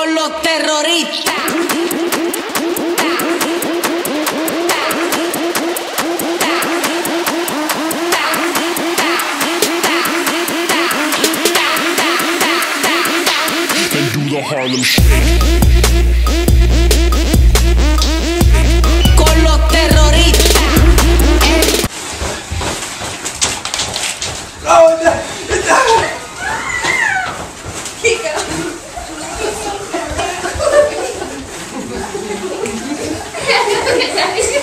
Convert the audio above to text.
con los terroristas. And do the Harlem Shake. Con los terroristas. ¿Qué